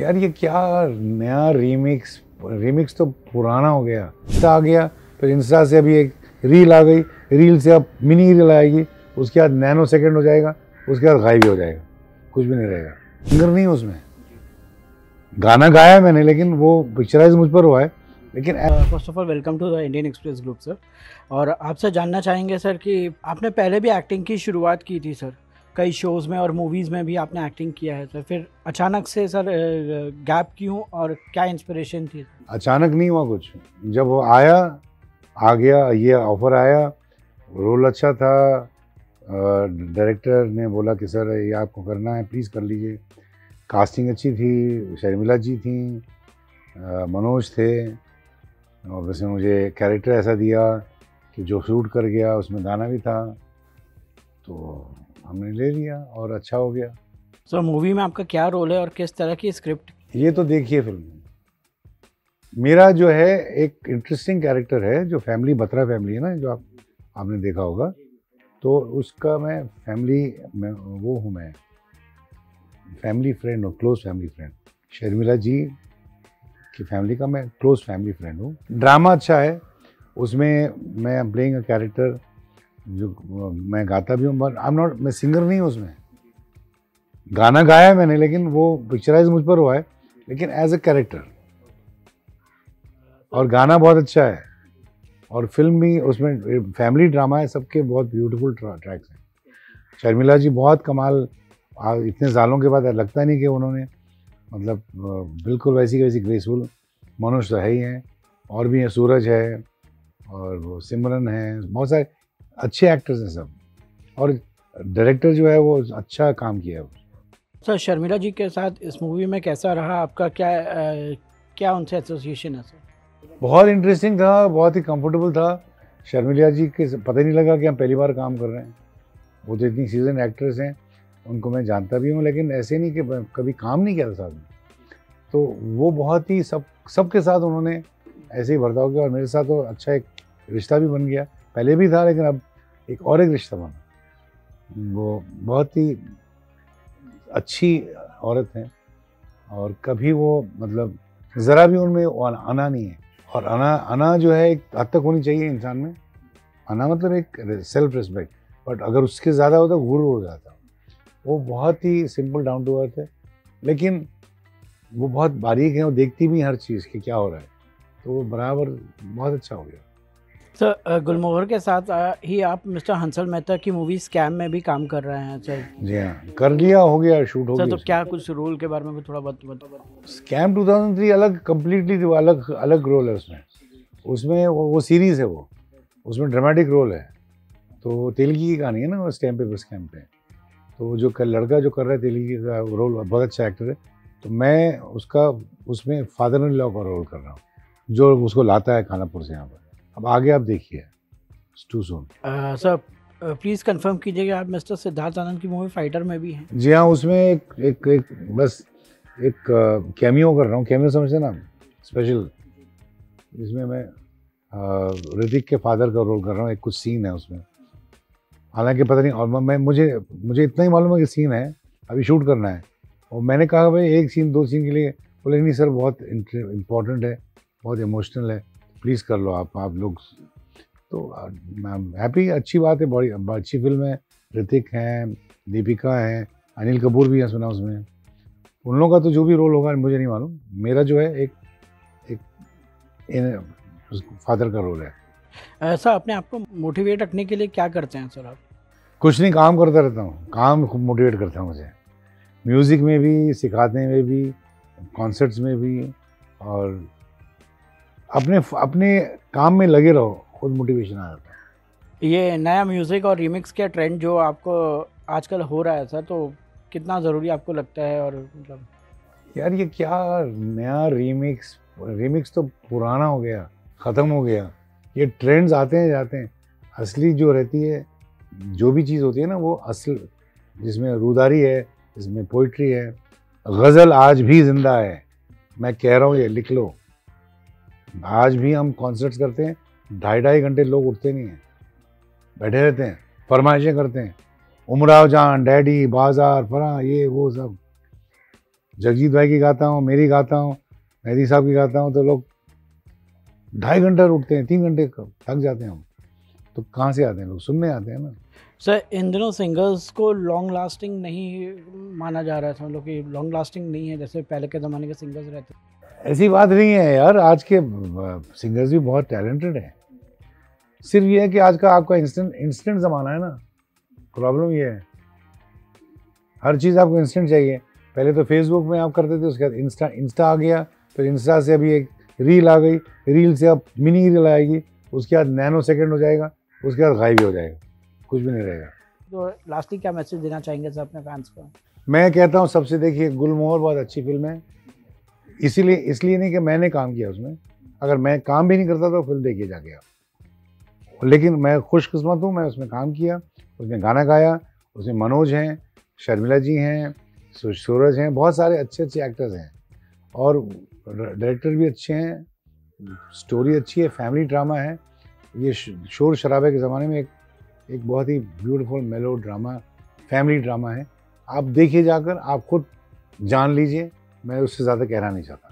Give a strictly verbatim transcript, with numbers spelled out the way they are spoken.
यार ये क्या नया रीमिक्स रीमिक्स तो पुराना हो गया। इंस्टा आ गया, फिर इंस्टा से अभी एक रील आ गई, रील से अब मिनी रील आएगी, उसके बाद नैनो सेकंड हो जाएगा, उसके बाद गायब ही हो जाएगा, कुछ भी नहीं रहेगा। सिंगर नहीं है उसमें, गाना गाया है मैंने लेकिन वो पिक्चराइज मुझ पर हुआ है। लेकिन first of all welcome to the Indian Express group sir. और आपसे जानना चाहेंगे सर कि आपने पहले भी एक्टिंग की शुरुआत की थी सर, कई शोज़ में और मूवीज़ में भी आपने एक्टिंग किया है सर, फिर अचानक से सर गैप क्यों और क्या इंस्पिरेशन थी? अचानक नहीं हुआ कुछ, जब वो आया आ गया, ये ऑफर आया, रोल अच्छा था, डायरेक्टर ने बोला कि सर ये आपको करना है, प्लीज़ कर लीजिए। कास्टिंग अच्छी थी, शर्मिला जी थी, मनोज थे, और वैसे मुझे कैरेक्टर ऐसा दिया कि जो शूट कर गया, उसमें गाना भी था, तो हमने ले लिया और अच्छा हो गया। सर मूवी में आपका क्या रोल है और किस तरह की स्क्रिप्ट? ये तो देखिए फिल्म। मेरा जो है एक इंटरेस्टिंग कैरेक्टर है, जो फैमिली बत्रा फैमिली है ना, जो आप आपने देखा होगा, तो उसका मैं फैमिली में वो हूँ, मैं फैमिली फ्रेंड हूँ, close family friend. Sharmila ji की फैमिली का मैं क्लोज फैमिली फ्रेंड हूँ। ड्रामा अच्छा है, उसमें मैं प्लेइंग अ कैरेक्टर, जो मैं गाता भी हूँ, बट आई एम नॉट, मैं सिंगर नहीं हूँ उसमें। गाना गाया है मैंने लेकिन वो पिक्चराइज मुझ पर हुआ है, लेकिन एज अ कैरेक्टर। और गाना बहुत अच्छा है, और फिल्म भी उसमें फैमिली ड्रामा है, सबके बहुत ब्यूटीफुल ट्रैक्स हैं। शर्मिला जी बहुत कमाल, इतने सालों के बाद लगता नहीं कि उन्होंने मतलब बिल्कुल वैसी की वैसी ग्रेसफुल। मनोज तो है ही हैं, और भी हैं, सूरज है, और वो सिमरन है, बहुत सारे अच्छे एक्टर्स हैं सब, और डायरेक्टर जो है वो अच्छा काम किया है। सर शर्मिला जी के साथ इस मूवी में कैसा रहा आपका, क्या आ, क्या उनसे एसोसिएशन है सर? बहुत इंटरेस्टिंग था, बहुत ही कंफर्टेबल था। शर्मिला जी के पता ही नहीं लगा कि हम पहली बार काम कर रहे हैं। वो तो इतनी सीजन एक्ट्रेस हैं, उनको मैं जानता भी हूँ, लेकिन ऐसे नहीं कि कभी काम नहीं किया था साथ में। तो वो बहुत ही सब सबके साथ उन्होंने ऐसे ही बर्ताव किया, और मेरे साथ तो अच्छा एक रिश्ता भी बन गया। पहले भी था, लेकिन अब एक और एक रिश्ता बना। वो बहुत ही अच्छी औरत हैं, और कभी वो मतलब ज़रा भी उनमें आना नहीं है। और अना अना जो है एक हद तक होनी चाहिए इंसान में। अना मतलब एक सेल्फ रिस्पेक्ट, बट अगर उसके ज़्यादा होता तो गुरूर हो जाता। वो बहुत ही सिंपल डाउन टू अर्थ है, लेकिन वो बहुत बारीक है, वो देखती भी हर चीज़ कि क्या हो रहा है, तो वो बराबर बहुत अच्छा हो गया। सर गुलमोहर के साथ ही आप मिस्टर हंसल मेहता की मूवी स्कैम में भी काम कर रहे हैं सर? जी हाँ, कर लिया, हो गया, शूट हो सर, गया। तो क्या कुछ रोल के बारे में भी थोड़ा बताओ। स्कैम टू थाउजेंड थ्री अलग, कम्प्लीटली अलग अलग रोल है उसमें। उसमें वो, वो सीरीज़ है, वो उसमें ड्रामेटिक रोल है। तो तेलगी की कहानी है ना, उस टाइम पे स्कैम पे। तो जो कर, लड़का जो कर रहा है तेलगी का रोल, बहुत अच्छा एक्टर है। तो मैं उसका उसमें फादर इन लॉ का रोल कर रहा हूँ, जो उसको लाता है खानापुर से यहाँ पर। अब आगे आप देखिए, too soon. Sir please confirm कीजिएगा आप मिस्टर सिद्धार्थ आनंद की मूवी फाइटर में भी हैं? जी हाँ, उसमें एक एक, एक बस एक कैमियो कर रहा हूँ। कैमियो समझते ना, स्पेशल, जिसमें मैं ऋतिक के फादर का रोल कर रहा हूँ। एक कुछ सीन है उसमें, हालांकि पता नहीं, और मैं मुझे मुझे इतना ही मालूम है कि सीन है, अभी शूट करना है। और मैंने कहा भाई एक सीन दो सीन के लिए, बोले नहीं सर बहुत इम्पोर्टेंट है, बहुत इमोशनल है, प्लीज़ कर लो आप आप लोग। तो हैप्पी, अच्छी बात है, बड़ी अच्छी फिल्म है। ऋतिक हैं, दीपिका हैं, अनिल कपूर भी है सुना उसमें। उन लोगों का तो जो भी रोल होगा मुझे नहीं मालूम, मेरा जो है एक एक फादर का रोल है। ऐसा अपने आप को मोटिवेट रखने के लिए क्या करते हैं सर आप? कुछ नहीं, काम करता रहता हूँ, काम खूब मोटिवेट करता है मुझे, म्यूज़िक में भी, सिखाने में भी, कॉन्सर्ट्स में भी, और अपने अपने काम में लगे रहो, खुद मोटिवेशन आ जाता है। ये नया म्यूज़िक और रीमिक्स का ट्रेंड जो आपको आजकल हो रहा है सर, तो कितना ज़रूरी आपको लगता है? और मतलब यार ये क्या नया रीमिक्स रीमिक्स तो पुराना हो गया, ख़त्म हो गया। ये ट्रेंड्स आते हैं जाते हैं, असली जो रहती है, जो भी चीज़ होती है ना, वो असल, जिसमें रूदारी है, जिसमें पोइट्री है। गज़ल आज भी ज़िंदा है, मैं कह रहा हूँ, ये लिख लो। आज भी हम कॉन्सर्ट्स करते हैं, ढाई ढाई घंटे लोग उठते नहीं हैं, बैठे रहते हैं, फरमाइशें करते हैं, उमराव जान, डैडी, बाजार, फरा, ये वो सब। जगजीत भाई की गाता हूँ, मेरी गाता हूँ, मेहदी साहब की गाता हूँ, तो लोग ढाई घंटे उठते हैं, तीन घंटे थक जाते हैं हम। तो कहाँ से आते हैं लोग? सुनने आते हैं ना। सर इन दिनों सिंगर्स को लॉन्ग लास्टिंग नहीं माना जा रहा था, मतलब कि लॉन्ग लास्टिंग नहीं है जैसे पहले के ज़माने के सिंगर्स रहते। ऐसी बात नहीं है यार, आज के सिंगर्स भी बहुत टैलेंटेड हैं। सिर्फ ये है कि आज का आपका इंस्टेंट इंस्टेंट ज़माना है ना, प्रॉब्लम ये है। हर चीज़ आपको इंस्टेंट चाहिए। पहले तो फेसबुक में आप करते थे, उसके बाद इंस्टा इंस्टा आ गया, फिर इंस्टा से अभी एक रील आ गई, रील से अब मिनी रील आएगी, उसके बाद नैनो सेकंड हो जाएगा, उसके बाद गायब ही हो जाएगा, कुछ भी नहीं रहेगा। तो लास्टली क्या मैसेज देना चाहेंगे सर अपने फैंस को? मैं कहता हूँ सबसे, देखिए गुलमोहर बहुत अच्छी फिल्म है, इसीलिए इसलिए नहीं कि मैंने काम किया उसमें, अगर मैं काम भी नहीं करता तो फिल्म देखिए जाके आप। लेकिन मैं खुशकिस्मत हूँ, मैं उसमें काम किया, उसमें गाना गाया, उसमें मनोज हैं, शर्मिला जी हैं, सूरज हैं, बहुत सारे अच्छे अच्छे एक्टर्स हैं और डायरेक्टर भी अच्छे हैं, स्टोरी अच्छी है, फैमिली ड्रामा है। ये शोर शराबे के ज़माने में एक एक बहुत ही beautiful melodrama, family drama है। आप देखिए जाकर, आप खुद जान लीजिए, मैं उससे ज़्यादा कहना नहीं चाहता।